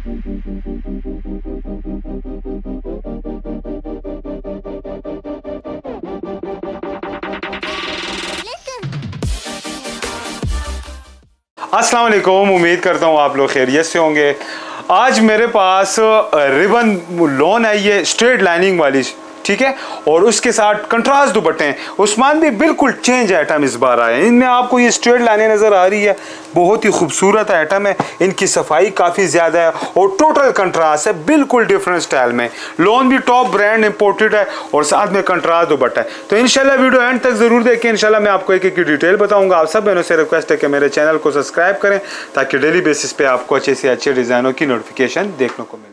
अस्सलाम वालेकुम, उम्मीद करता हूँ आप लोग खैरियत से होंगे। आज मेरे पास रिबन लॉन है, ये स्ट्रेट लाइनिंग वाली, ठीक है, और उसके साथ कंट्रास्ट दुपट्टे हैं। उस्मान भी बिल्कुल चेंज आइटम इस बार आए हैं। इनमें आपको ये स्ट्रेट लाइनें नज़र आ रही है, बहुत ही खूबसूरत आइटम है। इनकी सफाई काफ़ी ज़्यादा है और टोटल कंट्रास्ट है, बिल्कुल डिफरेंट स्टाइल में। लॉन भी टॉप ब्रांड इंपोर्टेड है और साथ में कंट्रास्ट दुपट्टा है। तो इंशाल्लाह वीडियो एंड तक ज़रूर देखें। इंशाल्लाह मैं आपको एक एक की डिटेल बताऊँगा। आप सब बहनों से रिक्वेस्ट है कि मेरे चैनल को सब्सक्राइब करें ताकि डेली बेसिस पे आपको अच्छे से अच्छे डिज़ाइनों की नोटिफिकेशन देखने को मिले।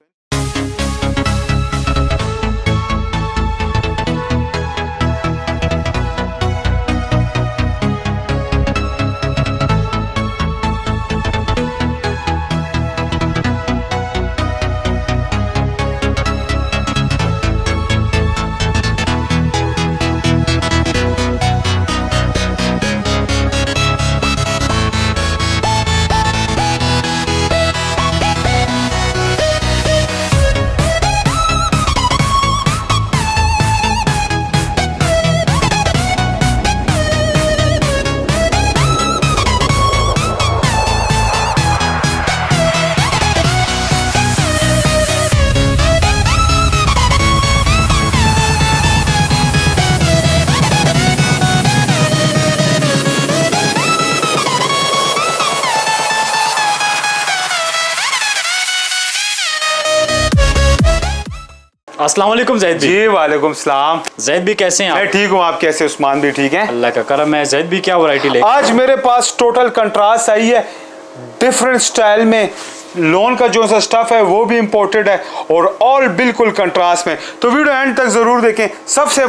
अस्सलाम वालेकुम जैद भी। जी वालेकुम सलाम। जैद भी कैसे हैं आप? मैं ठीक हूँ, आप कैसे? उस्मान भी ठीक है, अल्लाह का करम है। जैद भी क्या वैरायटी ले? आज मेरे पास टोटल कंट्रास्ट आई है, डिफरेंट स्टाइल में। लॉन का जो सा स्टफ है वो भी इंपोर्टेड है और ऑल बिल्कुल कंट्रास्ट में। तो वीडियो एंड तक जरूर देखें। सबसे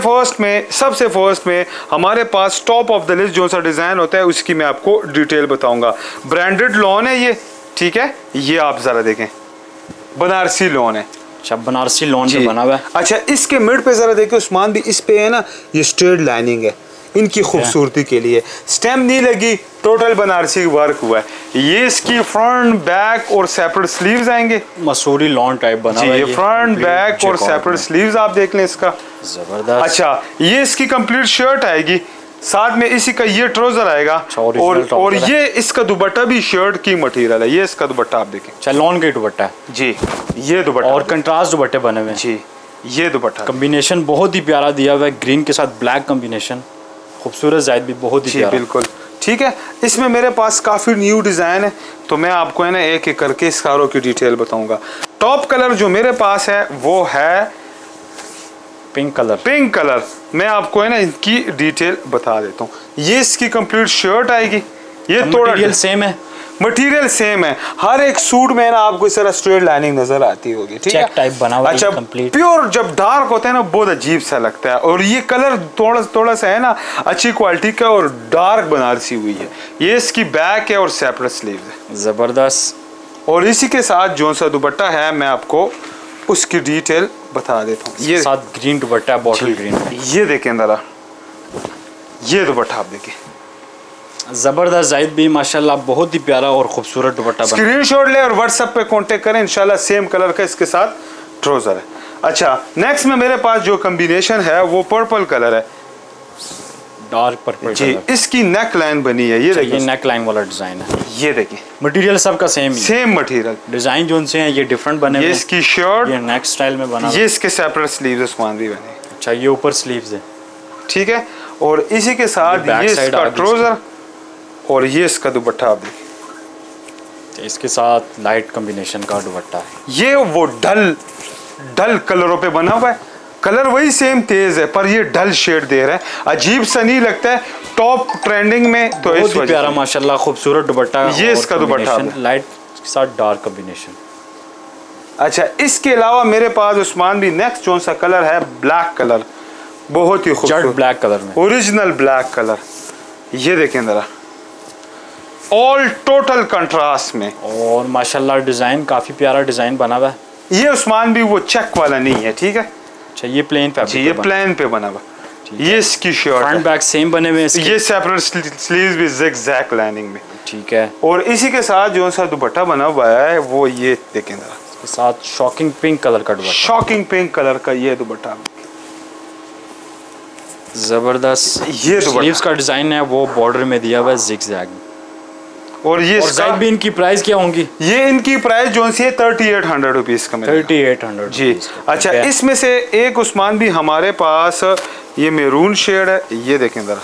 फर्स्ट में हमारे पास टॉप ऑफ द लिस्ट जो सा डिजाइन होता है उसकी मैं आपको डिटेल बताऊंगा। ब्रांडेड लॉन है ये, ठीक है, ये आप जरा देखें, बनारसी लॉन है। अच्छा, बनारसी लॉन पे बना हुआ है। अच्छा, इसके मिड पे जरा देखिए उस्मान भी, इस पे है ना ये स्ट्रेट लाइनिंग है इनकी खूबसूरती के लिए। स्टेम नहीं लगी, टोटल बनारसी वर्क हुआ है। ये इसकी फ्रंट बैक और सेपरेट स्लीव्स आएंगे, मसूरी लॉन टाइप बना हुआ है। ये फ्रंट बैक और सेपरेट स्लीव्स आप देख लें इसका, जबरदस्त। अच्छा, ये इसकी कंप्लीट शर्ट आएगी, साथ में इसी का ये ट्राउजर आएगा और ये इसका दुपट्टा भी शर्ट की मटेरियल है। ये इसका दुपट्टा आप देखें। अच्छा, लॉन का दुपट्टा है जी, ये दुपट्टा और कंट्रास्ट दुपट्टे बने हुए हैं जी। ये दुपट्टा कॉम्बिनेशन बहुत ही प्यारा दिया हुआ है, ग्रीन के साथ ब्लैक कॉम्बिनेशन, खूबसूरत जायद भी बहुत ही प्यारा। बिल्कुल ठीक है। इसमें मेरे पास काफ़ी न्यू डिज़ाइन है तो मैं आपको है ना एक एक करके इस कारों की डिटेल बताऊंगा। टॉप कलर जो मेरे पास है वो है पिंक कलर। मैं आपको है ना इनकी डिटेल बता देता हूँ। ये इसकी कंप्लीट शर्ट आएगी, ये मटेरियल सेम है, मटेरियल सेम है। हर एक सूट में ना आपको इस तरह स्ट्रेट लाइनिंग नजर आती होगी, ठीक है, चेक टाइप बना हुआ है। अच्छा, प्योर जब डार्क होता है ना बहुत अजीब सा लगता है और ये कलर थोड़ा सा है ना अच्छी क्वालिटी का और डार्क बनारसी हुई है। ये इसकी बैक है और सेपरेट स्लीव है, जबरदस्त। और इसी के साथ जो सा दुपट्टा है मैं आपको उसकी डिटेल बता देता हूँ। ये साथ ग्रीन दुपट्टा, बॉटल ग्रीन। ये देखें जरा, ये दुपट्टा आप देखिए, जबरदस्त। जाहिद भी माशाल्लाह बहुत ही प्यारा और खूबसूरत दुपट्टा। स्क्रीनशॉट ले और व्हाट्सएप पे कांटेक्ट करें, इंशाल्लाह सेम कलर का इसके साथ ट्राउजर है। अच्छा, नेक्स्ट में मेरे पास जो कॉम्बिनेशन है वो पर्पल कलर है, डार्क पर्पल जी। इसकी नेक लाइन बनी है, ये देखिए, नेक लाइन वाला डिजाइन है। ये देखिए, मटेरियल सबका सेम मटेरियल, डिजाइन जो उनसे हैं ये डिफरेंट बने। ये इसकी शर्ट, ये नेक स्टाइल में बना, ये इसके सेपरेट स्लीव्स उस्मान भी बने। अच्छा, ये ऊपर स्लीव्स है, ठीक है, और इसी के साथ ये इसका ट्राउजर और ये इसका दुपट्टा आप देखिए, इसके साथ लाइट कॉम्बिनेशन का दुपट्टा है। ये वो डल कलरों पे बना हुआ है, कलर वही सेम तेज है पर ये डल शेड दे रहा है, अजीब सा नहीं लगता है, टॉप ट्रेंडिंग में। तो बहुत ही प्यारा माशाल्लाह खूबसूरत दुपट्टा, ये इसका दुपट्टा लाइट के साथ डार्क कॉम्बिनेशन। अच्छा, इसके अलावा मेरे पास उस्मान भी नेक्स्ट कौन सा कलर है, ब्लैक कलर, बहुत ही खूबसूरत ब्लैक कलर में, ओरिजिनल ब्लैक कलर। ये देखें जरा, ऑल टोटल कंट्रास्ट में, और माशाल्लाह डिजाइन काफी प्यारा डिजाइन बना हुआ है। ये उस्मान भी वो चेक वाला नहीं है, ठीक है। अच्छा, ये प्लेन पे, ये प्लेन पे बना हुआ, ये इसकी शर्ट, फ्रंट बैक सेम बने हुए हैं, ये सेपरेट स्लीव्स भी ज़िगज़ैग लाइनिंग में। ठीक है। और इसी के साथ जो सा दुपट्टा बना हुआ है वो ये देखें जरा, इसके साथ शॉकिंग पिंक कलर का दुपट्टा, शॉकिंग पिंक कलर का ये दुपट्टा, जबरदस्त। ये स्लीव्स का डिजाइन है वो बॉर्डर में दिया हुआ है ज़िगज़ैग। और ये और भी इनकी प्राइस क्या होंगी? ये इनकी प्राइस जो सी है 3800 रुपीज़ का मिलेगा। 3800 जी। अच्छा, इसमें से एक उस्मान भी हमारे पास ये मैरून शेड है, ये देखें ज़रा,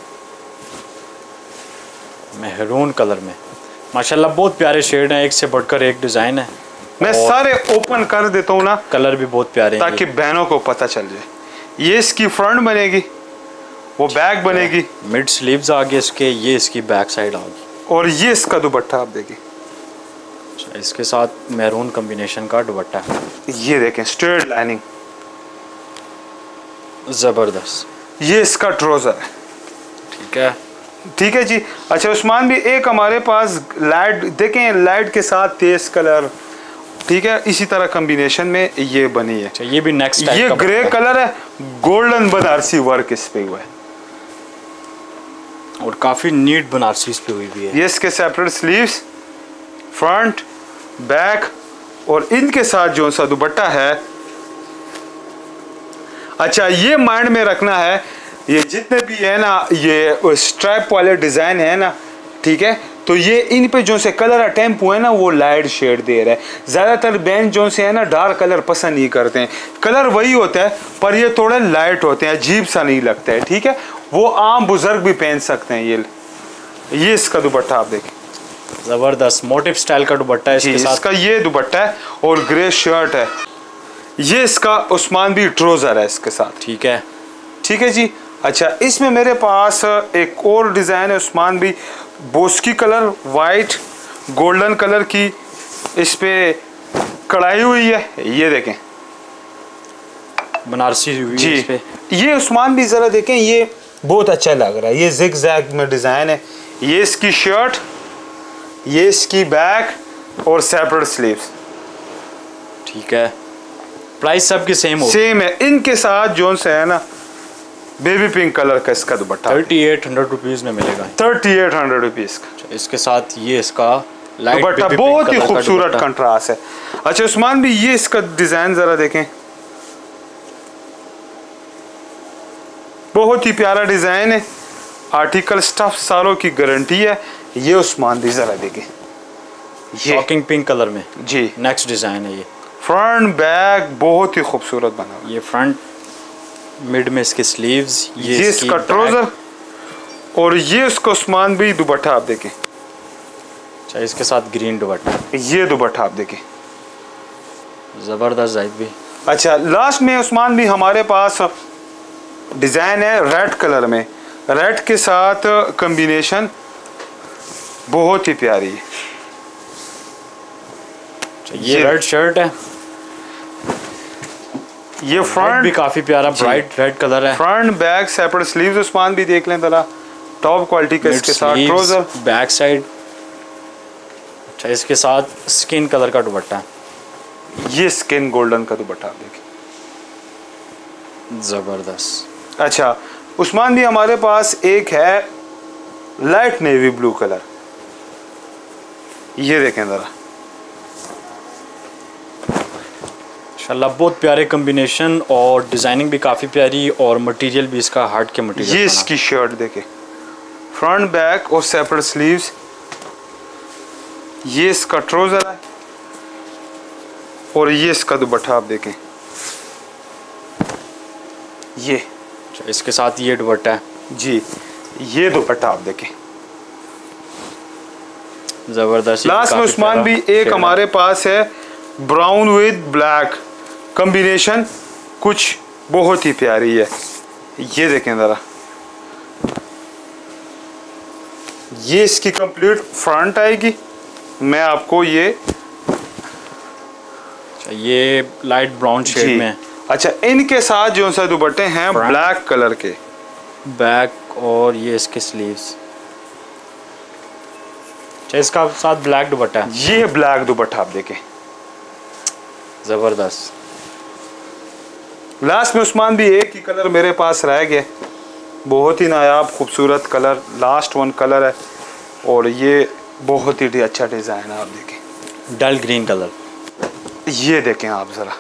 मेहरून कलर में माशाल्लाह बहुत प्यारे शेड हैं, एक से बढ़कर एक डिज़ाइन है। मैं सारे ओपन कर देता हूँ ना, कलर भी बहुत प्यारे हैं ताकि बहनों को पता चल जाए। ये इसकी फ्रंट बनेगी, वो बैक बनेगी, मिड स्लीव्स आगे इसके, ये इसकी बैक साइड आगे, और ये इसका दुपट्टा आप देखिए। इसके साथ मैरून कॉम्बिनेशन का दुपट्टा है, ये देखें स्ट्रेट लाइनिंग, ज़बरदस्त। ये इसका ट्राउजर है। ठीक है, ठीक है जी। अच्छा उस्मान भी एक हमारे पास लाइट देखें, लाइट के साथ तेज कलर, ठीक है, इसी तरह कॉम्बिनेशन में ये बनी है। अच्छा, ये भी नेक्स्ट ये ग्रे कलर है, गोल्डन बनारसी वर्क इस पे हुआ है और काफ़ी नीट बनारसी इस पे हुई भी है। ये इसके सेपरेट स्लीव्स, फ्रंट, बैक, और इनके साथ जो सा दुपट्टा है। अच्छा, ये माइंड में रखना है, ये जितने भी है ना ये स्ट्राइप वाले डिज़ाइन है ना, ठीक है, तो ये इन पे जो से कलर अटेम्प हुए ना वो लाइट शेड दे रहा है। ज़्यादातर बैंड जो से है ना डार्क कलर पसंद नहीं करते हैं, कलर वही होता है पर ये थोड़े लाइट होते हैं, अजीब सा नहीं लगता है। ठीक है, वो आम बुजुर्ग भी पहन सकते हैं। ये इसका दुपट्टा आप देखें, ज़बरदस्त मोटिव स्टाइल का दुपट्टा है इसके साथ। इसका ये दुपट्टा है और ग्रे शर्ट है। ये इसका उस्मान भी ट्राउजर है इसके साथ। ठीक है, ठीक है जी। अच्छा, इसमें मेरे पास एक और डिज़ाइन है उस्मान भी, बोस्की कलर, वाइट गोल्डन कलर की इस पे कढ़ाई हुई है, ये देखें बनारसी हुई जी इस पे। ये उस्मान भी ज़रा देखें, ये बहुत अच्छा लग रहा है, ये जिग जैग में डिज़ाइन है। ये इसकी शर्ट, ये इसकी बैक और सेपरेट स्लीव्स। ठीक है, प्राइस सबकी सेम हो, सेम है। इनके साथ जोन से है ना बेबी पिंक कलर का इसका दुपट्टा 3800 रुपीज़ में मिलेगा। 3800 रुपीज़ का इसके साथ ये इसका लाइट दुपट्टा बहुत ही खूबसूरत कंट्रास्ट है। अच्छा उस्मान भी ये इसका डिज़ाइन ज़रा देखें, बहुत ही प्यारा डिज़ाइन है, आर्टिकल स्टफ, सालों की गारंटी है। ये उस्मान भी ज़रा देखें, ये शॉकिंग पिंक कलर में जी नेक्स्ट डिज़ाइन है। ये फ्रंट बैक बहुत ही खूबसूरत बना, ये फ्रंट, मिड में इसके स्लीव्स, ये इसका ट्राउजर, और ये उसका उस्मान भी दुपट्टा आप देखें। अच्छा, इसके साथ ग्रीन दुपट्टा, ये दुपट्टा आप देखें, ज़बरदस्त जाहिद भी। अच्छा, लास्ट में उस्मान भी हमारे पास डिज़ाइन है रेड कलर में, रेड के साथ कॉम्बिनेशन बहुत ही प्यारी है। ये रेड शर्ट है, ये फ्रंट भी काफ़ी प्यारा ब्राइट रेड कलर है। फ्रंट बैक सेपरेट स्लीव्स उस्मान भी देख लें जरा, टॉप क्वालिटी का इसके साथ ट्राउजर, बैक साइड। अच्छा, इसके साथ स्किन कलर का दुपट्टा, ये स्किन गोल्डन का दुपट्टा देखिए, ज़बरदस्त। अच्छा उस्मान भी हमारे पास एक है लाइट नेवी ब्लू कलर, ये देखें ज़रा, माशाल्लाह बहुत प्यारे कॉम्बिनेशन और डिज़ाइनिंग भी काफ़ी प्यारी और मटेरियल भी इसका हार्ड के मटेरियल। ये इसकी शर्ट देखें, फ्रंट बैक और सेपरेट स्लीव्स, ये इसका ट्राउजर है और ये इसका दुपट्टा आप देखें, ये अच्छा, इसके साथ ये दुपट्टा है जी, ये दुपट्टा आप देखें, ज़बरदस्त। लास्ट में उस्मान भी एक हमारे पास है ब्राउन विद ब्लैक कॉम्बिनेशन, कुछ बहुत ही प्यारी है, ये देखें ज़रा, ये इसकी कंप्लीट फ्रंट आएगी। मैं आपको ये अच्छा, ये लाइट ब्राउन शेड में। अच्छा, इनके साथ जो सा दुपट्टे हैं ब्लैक कलर के, बैक और ये इसके स्लीव्स। अच्छा, इसका साथ ब्लैक दुपट्टा, ये ब्लैक दुपट्टा आप देखें, ज़बरदस्त। लास्ट में उस्मान भी एक ही कलर मेरे पास रह गया, बहुत ही नायाब खूबसूरत कलर, लास्ट वन कलर है, और ये बहुत ही अच्छा डिज़ाइन है, आप देखें डल ग्रीन कलर। ये देखें आप ज़रा,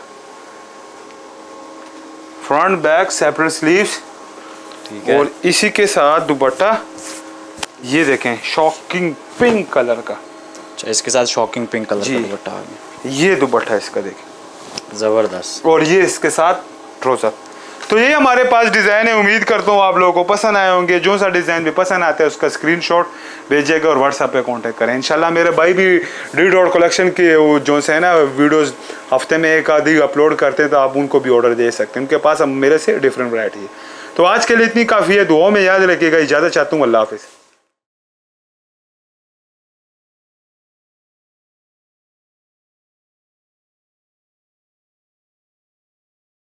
फ्रंट बैक सेपरेट स्लीव्स, ठीक है। और इसी के साथ दुपट्टा ये देखें शॉकिंग पिंक कलर का। अच्छा, इसके साथ शॉकिंग पिंक कलर का दुपट्टा आ गया। ये दुपट्टा इसका देखें ज़बरदस्त। और ये इसके साथ ट्राउज़र। तो ये हमारे पास डिज़ाइन है। उम्मीद करता हूँ आप लोगों को पसंद आए होंगे। जो सा डिज़ाइन भी पसंद आता है उसका स्क्रीनशॉट भेजिएगा और व्हाट्सएप पे कांटेक्ट करें। इंशाल्लाह मेरे भाई भी डी डॉट कलेक्शन के वो जो है ना वीडियोस हफ्ते में एक आधी अपलोड करते हैं, तो आप उनको भी ऑर्डर दे सकते हैं। उनके पास अब मेरे से डिफरेंट वैरायटी है। तो आज के लिए इतनी काफ़ी है। दुआओं में याद रखिएगा। इजाज़त चाहता हूँ। अल्लाह हाफिज़।